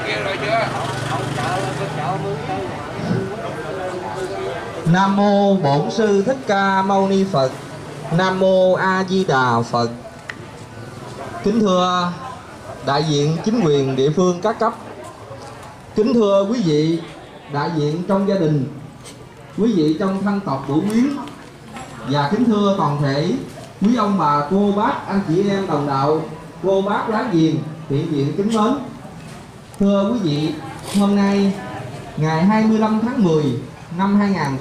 Nam mô Bổn Sư Thích Ca Mâu Ni Phật. Nam mô A Di Đà Phật. Kính thưa đại diện chính quyền địa phương các cấp, kính thưa quý vị đại diện trong gia đình, quý vị trong thân tộc Bửu Quyến, và kính thưa toàn thể quý ông bà cô bác anh chị em đồng đạo, cô bác láng giềng thiện viện kính mến. Thưa quý vị, hôm nay ngày 25 tháng 10 năm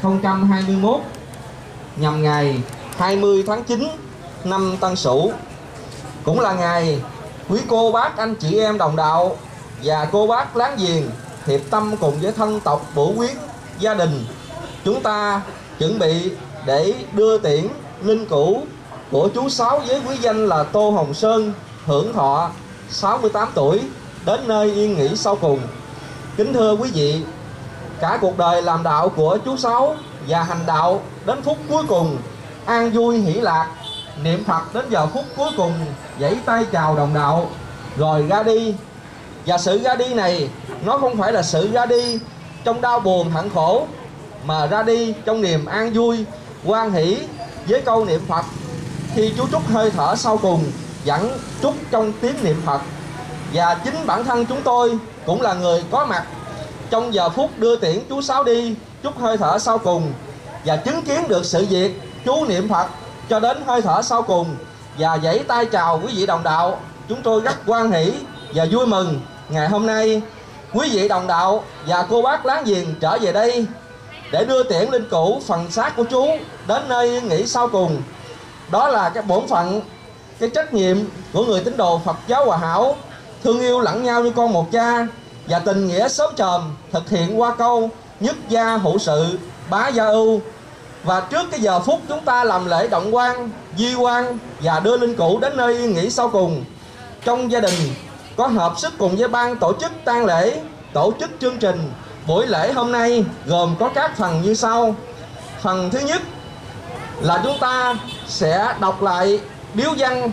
2021, nhằm ngày 20 tháng 9 năm Tân Sửu, cũng là ngày quý cô bác anh chị em đồng đạo và cô bác láng giềng hiệp tâm cùng với thân tộc Bửu Quyến gia đình chúng ta chuẩn bị để đưa tiễn linh cữu của chú Sáu với quý danh là Tô Hồng Sơn, hưởng thọ 68 tuổi, đến nơi yên nghỉ sau cùng. Kính thưa quý vị, cả cuộc đời làm đạo của chú Sáu và hành đạo đến phút cuối cùng, an vui hỷ lạc, niệm Phật đến giờ phút cuối cùng, vẫy tay chào đồng đạo rồi ra đi. Và sự ra đi này nó không phải là sự ra đi trong đau buồn hận khổ, mà ra đi trong niềm an vui hoan hỷ với câu niệm Phật. Khi chú trút hơi thở sau cùng vẫn trút trong tiếng niệm Phật. Và chính bản thân chúng tôi cũng là người có mặt trong giờ phút đưa tiễn chú Sáu đi trút hơi thở sau cùng, và chứng kiến được sự việc chú niệm Phật cho đến hơi thở sau cùng và vẫy tay chào quý vị đồng đạo. Chúng tôi rất hoan hỷ và vui mừng ngày hôm nay quý vị đồng đạo và cô bác láng giềng trở về đây để đưa tiễn linh cữu phần xác của chú đến nơi yên nghỉ sau cùng. Đó là cái bổn phận, cái trách nhiệm của người tín đồ Phật giáo Hòa Hảo, thương yêu lẫn nhau như con một cha, và tình nghĩa sớm chòm thực hiện qua câu nhất gia hữu sự, bá gia ưu. Và trước cái giờ phút chúng ta làm lễ động quan, di quan và đưa linh cữu đến nơi yên nghỉ sau cùng, trong gia đình có hợp sức cùng với ban tổ chức tang lễ tổ chức chương trình buổi lễ hôm nay, gồm có các phần như sau. Phần thứ nhất là chúng ta sẽ đọc lại điếu văn.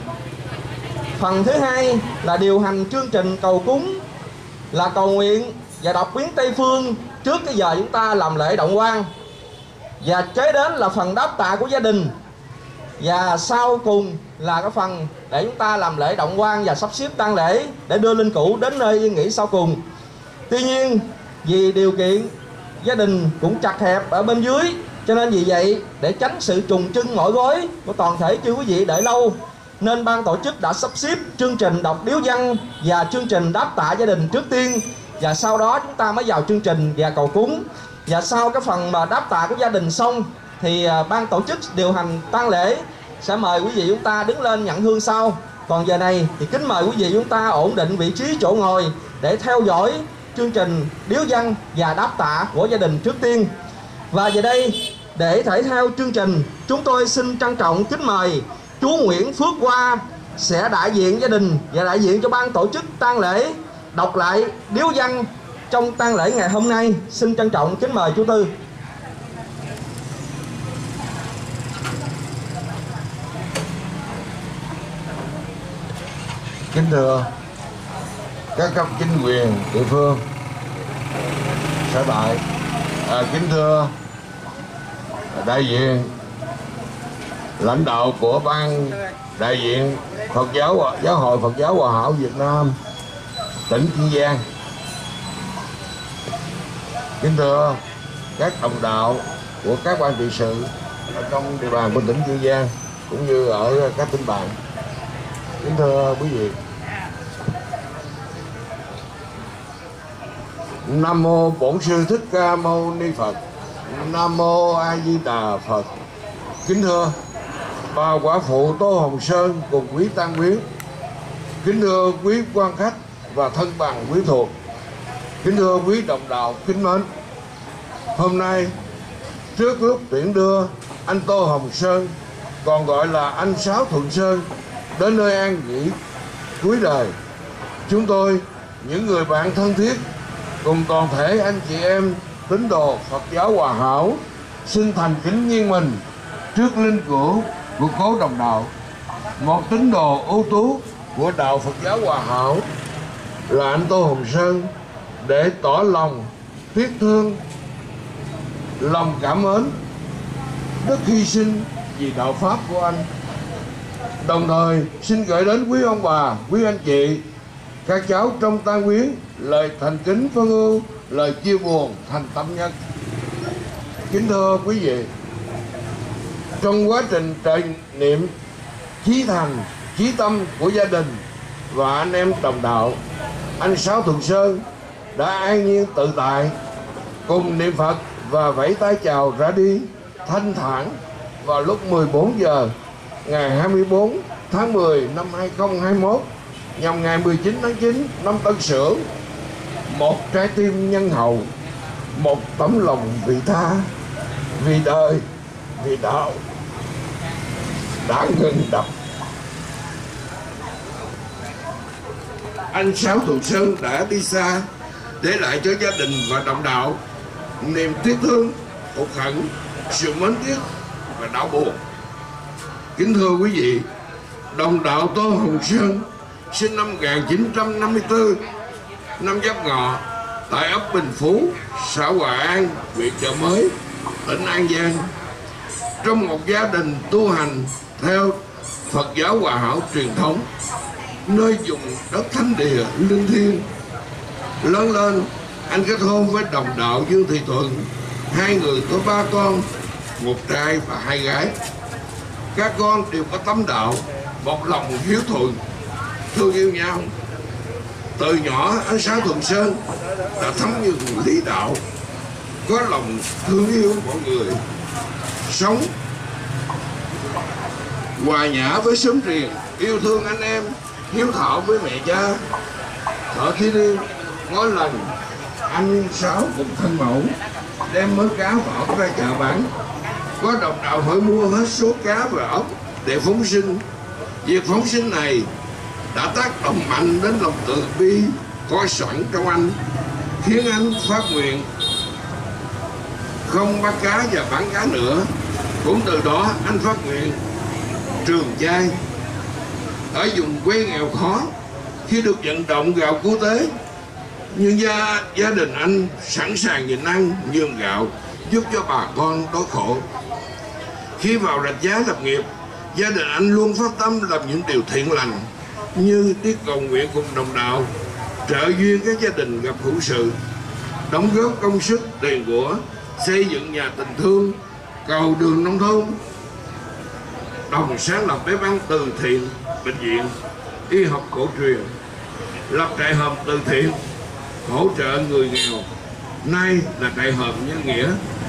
Phần thứ hai là điều hành chương trình cầu cúng, là cầu nguyện và đọc biến Tây Phương trước cái giờ chúng ta làm lễ động quan. Và kế đến là phần đáp tạ của gia đình. Và sau cùng là cái phần để chúng ta làm lễ động quan và sắp xếp tang lễ để đưa linh cữu đến nơi yên nghỉ sau cùng. Tuy nhiên vì điều kiện gia đình cũng chặt hẹp ở bên dưới, cho nên vì vậy để tránh sự trùng trưng mỗi gối của toàn thể chư quý vị đợi lâu, nên ban tổ chức đã sắp xếp chương trình đọc điếu văn và chương trình đáp tạ gia đình trước tiên, và sau đó chúng ta mới vào chương trình và cầu cúng. Và sau cái phần mà đáp tạ của gia đình xong thì ban tổ chức điều hành tang lễ sẽ mời quý vị chúng ta đứng lên nhận hương sau. Còn giờ này thì kính mời quý vị chúng ta ổn định vị trí chỗ ngồi để theo dõi chương trình điếu văn và đáp tạ của gia đình trước tiên. Và giờ đây để thể theo chương trình, chúng tôi xin trân trọng kính mời chú Nguyễn Phước Hoa sẽ đại diện gia đình và đại diện cho ban tổ chức tang lễ đọc lại điếu văn trong tang lễ ngày hôm nay. Xin trân trọng kính mời chú Tư. Kính thưa các cấp chính quyền địa phương sở tại, kính thưa đại diện lãnh đạo của ban đại diện Phật giáo Giáo hội Phật giáo Hòa Hảo Việt Nam tỉnh Kiên Giang, kính thưa các đồng đạo của các ban trị sự ở trong địa bàn của tỉnh Kiên Giang cũng như ở các tỉnh bạn, kính thưa quý vị. Nam mô Bổn Sư Thích Ca Mâu Ni Phật. Nam mô A Di Đà Phật. Kính thưa bà quả phụ Tô Hồng Sơn cùng quý tang quyến, kính thưa quý quan khách và thân bằng quý thuộc, kính thưa quý đồng đạo kính mến. Hôm nay trước lúc tiễn đưa anh Tô Hồng Sơn, còn gọi là anh Sáu Thuận Sơn, đến nơi an nghỉ cuối đời, chúng tôi, những người bạn thân thiết cùng toàn thể anh chị em tín đồ Phật giáo Hòa Hảo, xin thành kính nghiêng mình trước linh cữu của cố đồng đạo, một tín đồ ưu tú của đạo Phật giáo Hòa Hảo là anh Tô Hồng Sơn, để tỏ lòng tiếc thương, lòng cảm ơn đức hy sinh vì đạo pháp của anh. Đồng thời xin gửi đến quý ông bà, quý anh chị, các cháu trong tang quyến lời thành kính phân ưu, lời chia buồn thành tâm nhất. Kính thưa quý vị, trong quá trình trải niệm chí thành, chí tâm của gia đình và anh em đồng đạo, anh Sáu Thuận Sơn đã an nhiên tự tại cùng niệm Phật và vẫy tay chào ra đi thanh thản vào lúc 14 giờ ngày 24 tháng 10 năm 2021 nhằm ngày 19 tháng 9 năm Tân Sửu. Một trái tim nhân hậu, một tấm lòng vị tha, vì đời, vì đạo đã ngừng đập. Anh Sáu Thuận Sơn đã đi xa, để lại cho gia đình và đồng đạo niềm tiếc thương, hụt hẫng, sự mến tiếc và đau buồn. Kính thưa quý vị, đồng đạo Tô Hồng Sơn sinh năm 1954, năm Giáp Ngọ, tại ấp Bình Phú, xã Hòa An, huyện Chợ Mới, tỉnh An Giang, trong một gia đình tu hành theo Phật giáo Hòa Hảo truyền thống, nơi vùng đất thánh địa linh thiêng. Lớn lên, anh kết hôn với đồng đạo Dương Thị Thuận, hai người có 3 con, một trai và 2 gái. Các con đều có tấm đạo, một lòng hiếu thuận, thương yêu nhau. Từ nhỏ, anh Sáu Thuận Sơn đã thấm nhuần lý đạo, có lòng thương yêu mọi người, sống hòa nhã với xóm riêng, yêu thương anh em, hiếu thảo với mẹ cha. Thợ thi điêu, mỗi lần anh Sáu cùng thân mẫu đem mớ cá và ốc ra chợ bán, có đồng đạo hỏi mua hết số cá và ốc để phóng sinh. Việc phóng sinh này đã tác động mạnh đến lòng từ bi có sẵn trong anh, khiến anh phát nguyện không bắt cá và bán cá nữa. Cũng từ đó anh phát nguyện trường chay. Ở vùng quê nghèo khó, khi được vận động gạo cứu tế, nhưng gia đình anh sẵn sàng nhịn ăn nhường gạo giúp cho bà con đói khổ. Khi vào Rạch Giá lập nghiệp, gia đình anh luôn phát tâm làm những điều thiện lành, như đi cầu nguyện cùng đồng đạo, trợ duyên các gia đình gặp hữu sự, đóng góp công sức tiền của xây dựng nhà tình thương, cầu đường nông thôn, đồng sáng lập bếp ăn từ thiện, bệnh viện, y học cổ truyền, lập trại hòm từ thiện hỗ trợ người nghèo, nay là trại hòm nhân nghĩa.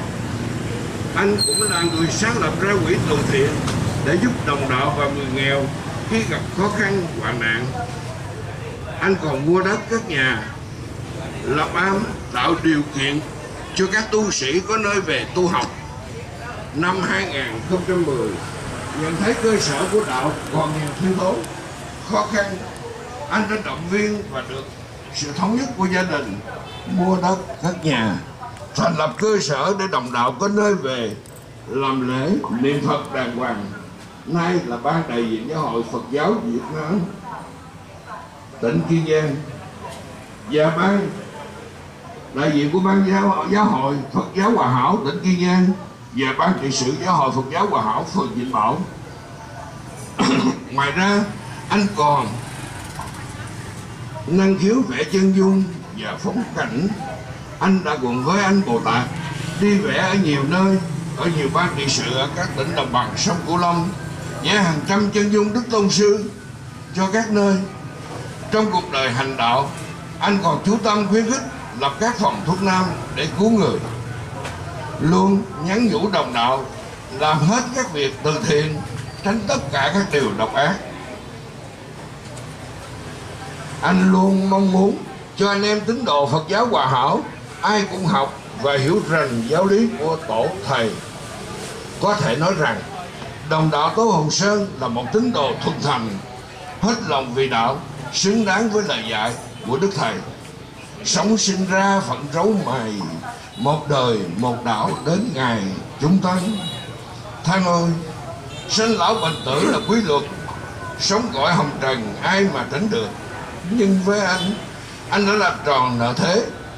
Anh cũng là người sáng lập ra quỹ từ thiện để giúp đồng đạo và người nghèo khi gặp khó khăn hoạn nạn. Anh còn mua đất cất nhà, lập am, tạo điều kiện cho các tu sĩ có nơi về tu học. Năm 2010, nhận thấy cơ sở của đạo còn nhiều thiếu thốn, khó khăn, anh đã động viên và được sự thống nhất của gia đình mua đất cất nhà, thành lập cơ sở để đồng đạo có nơi về làm lễ niệm Phật đàng hoàng. Nay là ban đại diện giáo hội Phật giáo Việt Nam tỉnh Kiên Giang và ban đại diện của ban giáo hội Phật giáo Hòa Hảo tỉnh Kiên Giang và ban trị sự giáo hội Phật giáo Hòa Hảo phường Vĩnh Bảo. Ngoài ra, anh còn năng khiếu vẽ chân dung và phong cảnh. Anh đã cùng với anh Bồ Tát đi vẽ ở nhiều nơi, ở nhiều ban trị sự ở các tỉnh đồng bằng sông Cửu Long, vẽ hàng trăm chân dung Đức Tôn Sư cho các nơi. Trong cuộc đời hành đạo, anh còn chú tâm khuyến khích lập các phòng thuốc nam để cứu người, luôn nhắn nhủ đồng đạo làm hết các việc từ thiện, tránh tất cả các điều độc ác. Anh luôn mong muốn cho anh em tín đồ Phật giáo Hòa Hảo ai cũng học và hiểu rành giáo lý của tổ thầy. Có thể nói rằng đồng đạo Tô Hồng Sơn là một tín đồ thuần thành, hết lòng vì đạo, xứng đáng với lời dạy của Đức Thầy. Sống sinh ra phận rấu mày, một đời một đạo đến ngày chúng ta. Thang ơi, sinh lão bệnh tử là quy luật, sống cõi hồng trần ai mà tránh được. Nhưng với anh đã làm tròn nợ thế,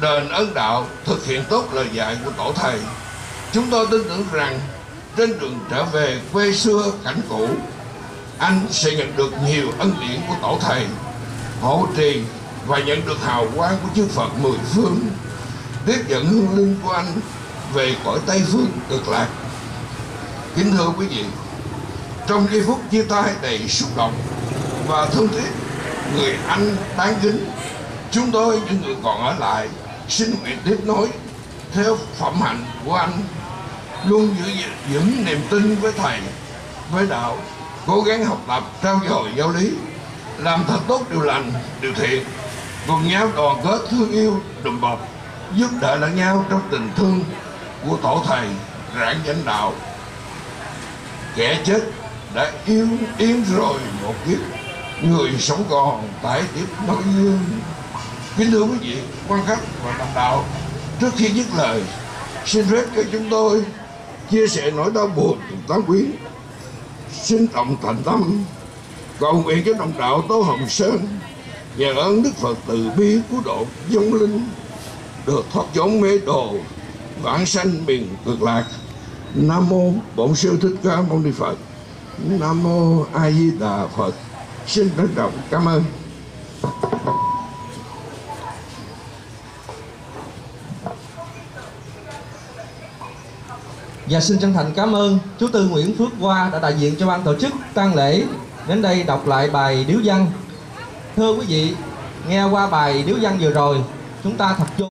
đền ơn đạo, thực hiện tốt lời dạy của tổ thầy. Chúng tôi tin tưởng rằng trên đường trở về quê xưa cảnh cũ, anh sẽ nhận được nhiều ân điển của tổ thầy, hộ trì và nhận được hào quang của chư Phật mười phương, tiếp dẫn hương linh của anh về cõi Tây phương cực lạc. Kính thưa quý vị, trong giây phút chia tay đầy xúc động và thương tiếc người anh đáng kính, chúng tôi những người còn ở lại xin nguyện tiếp nối theo phẩm hạnh của anh, luôn giữ vững niềm tin với thầy, với đạo, cố gắng học tập, trau dồi giáo lý, làm thật tốt điều lành, điều thiện, cùng nhau đoàn kết thương yêu đùm bọc, giúp đỡ lẫn nhau trong tình thương của tổ thầy rạng danh đạo. Kẻ chết đã yên rồi một kiếp, người sống còn tái tiếp nối dương. Kính thưa quý vị quan khách và đồng đạo, trước khi dứt lời, xin phép cho chúng tôi chia sẻ nỗi đau buồn cùng tán quyến. Xin trọng thành tâm cầu nguyện cho đồng đạo Tô Hồng Sơn nhờ ơn Đức Phật từ bi cứu độ vong linh được thoát chốn mê đồ, vãng sanh miền cực lạc. Nam mô Bổn Sư Thích Ca Mâu Ni Phật. Nam mô A Di Đà Phật. Xin trân trọng cảm ơn. Và xin chân thành cảm ơn chú Tư Nguyễn Phước Hoa đã đại diện cho ban tổ chức tang lễ đến đây đọc lại bài điếu văn. Thưa quý vị, nghe qua bài điếu văn vừa rồi, chúng ta thật vô